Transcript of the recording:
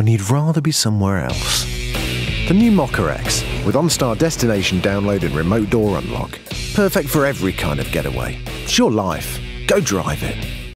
you'd rather be somewhere else. The new Mokka-X, with OnStar destination download and remote door unlock. Perfect for every kind of getaway. It's your life. Go drive it.